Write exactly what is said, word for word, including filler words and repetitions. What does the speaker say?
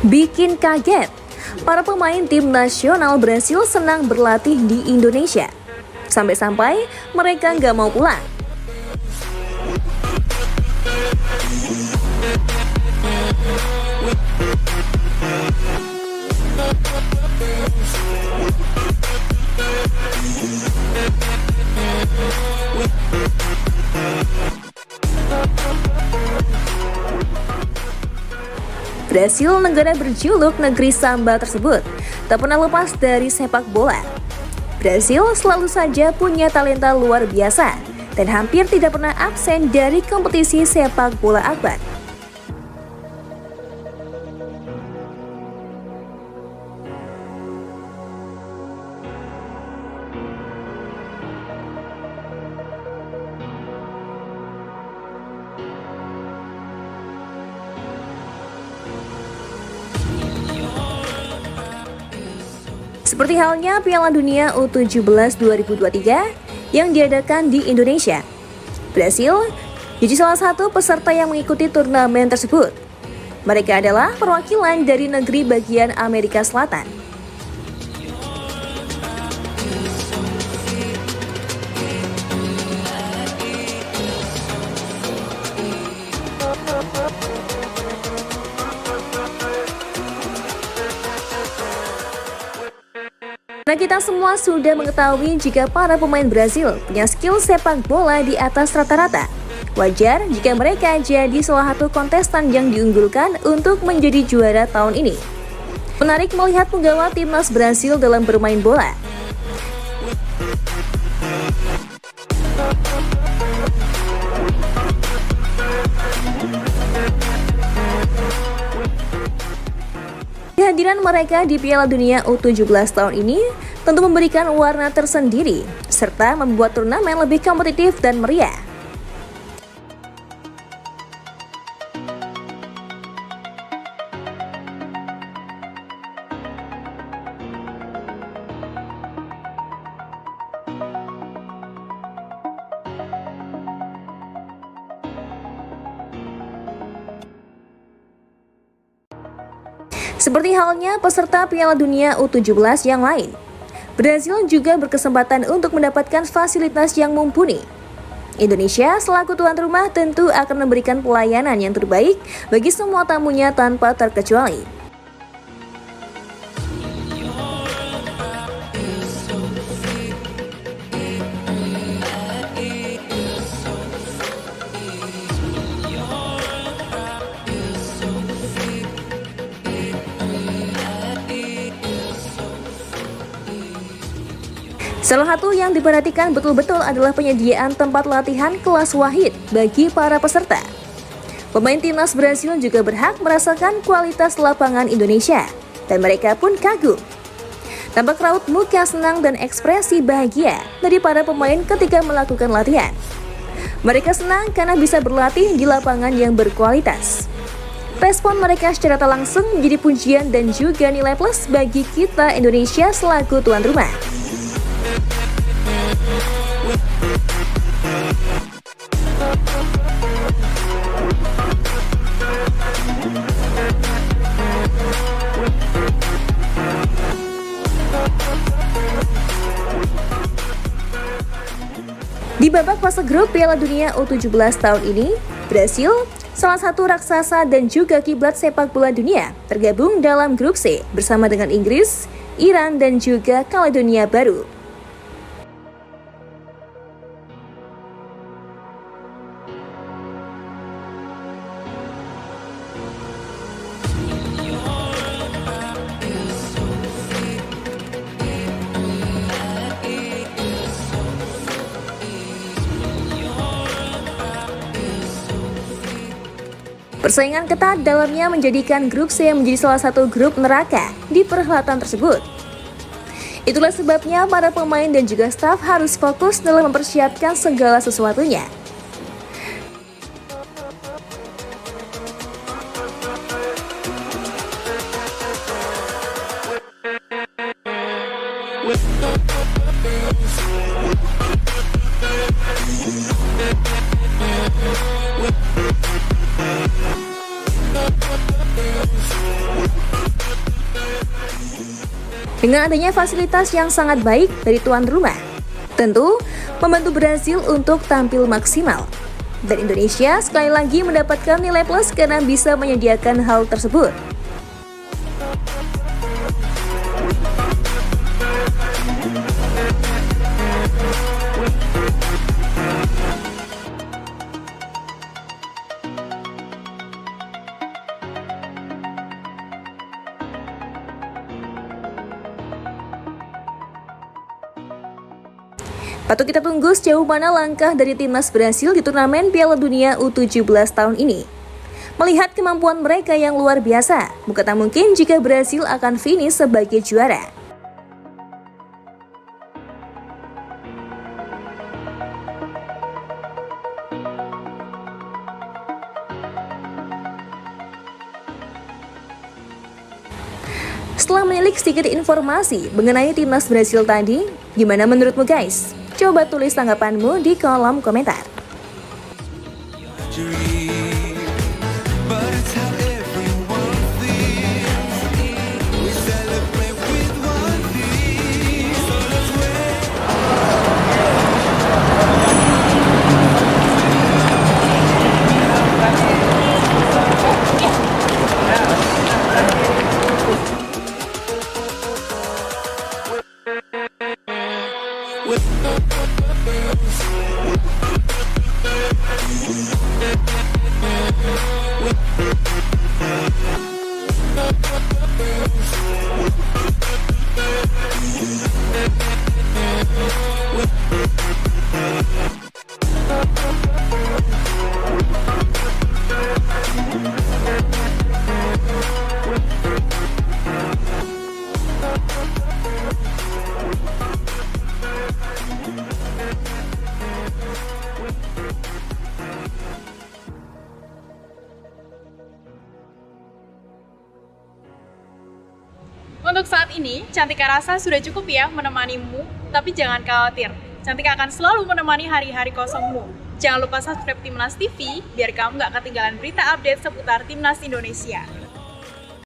Bikin kaget, para pemain tim nasional Brasil senang berlatih di Indonesia. Sampai-sampai mereka nggak mau pulang. Brasil, negara berjuluk negeri samba tersebut, tak pernah lepas dari sepak bola. Brasil selalu saja punya talenta luar biasa dan hampir tidak pernah absen dari kompetisi sepak bola akbar. Seperti halnya Piala Dunia U tujuh belas dua ribu dua puluh tiga yang diadakan di Indonesia. Brasil jadi salah satu peserta yang mengikuti turnamen tersebut. Mereka adalah perwakilan dari negeri bagian Amerika Selatan. Nah, kita semua sudah mengetahui jika para pemain Brasil punya skill sepak bola di atas rata-rata. Wajar jika mereka jadi salah satu kontestan yang diunggulkan untuk menjadi juara tahun ini. Menarik melihat penggawa timnas Brasil dalam bermain bola. Kehadiran mereka di Piala Dunia U tujuh belas tahun ini tentu memberikan warna tersendiri, serta membuat turnamen lebih kompetitif dan meriah. Seperti halnya peserta Piala Dunia U tujuh belas yang lain, Brasil juga berkesempatan untuk mendapatkan fasilitas yang mumpuni. Indonesia selaku tuan rumah tentu akan memberikan pelayanan yang terbaik bagi semua tamunya tanpa terkecuali. Salah satu yang diperhatikan betul-betul adalah penyediaan tempat latihan kelas wahid bagi para peserta. Pemain timnas Brasil juga berhak merasakan kualitas lapangan Indonesia, dan mereka pun kagum. Tampak raut muka senang dan ekspresi bahagia dari para pemain ketika melakukan latihan. Mereka senang karena bisa berlatih di lapangan yang berkualitas. Respon mereka secara tak langsung menjadi pujian dan juga nilai plus bagi kita Indonesia selaku tuan rumah. Di babak fase grup Piala Dunia U tujuh belas tahun ini, Brasil, salah satu raksasa dan juga kiblat sepak bola dunia, tergabung dalam grup C bersama dengan Inggris, Iran, dan juga Kaledonia Baru. Persaingan ketat dalamnya menjadikan grup C menjadi salah satu grup neraka di perhelatan tersebut. Itulah sebabnya para pemain dan juga staf harus fokus dalam mempersiapkan segala sesuatunya. Dengan adanya fasilitas yang sangat baik dari tuan rumah, tentu membantu Brasil untuk tampil maksimal. Dan Indonesia sekali lagi mendapatkan nilai plus karena bisa menyediakan hal tersebut. Patut kita tunggu sejauh mana langkah dari timnas Brasil di turnamen Piala Dunia U tujuh belas tahun ini. Melihat kemampuan mereka yang luar biasa, bukan tak mungkin jika Brasil akan finish sebagai juara. Setelah menilik sedikit informasi mengenai timnas Brasil tadi, gimana menurutmu guys? Coba tulis tanggapanmu di kolom komentar. Untuk saat ini, Cantika rasa sudah cukup ya menemanimu, tapi jangan khawatir. Cantika akan selalu menemani hari-hari kosongmu. Jangan lupa subscribe Timnas T V, biar kamu gak ketinggalan berita update seputar Timnas Indonesia.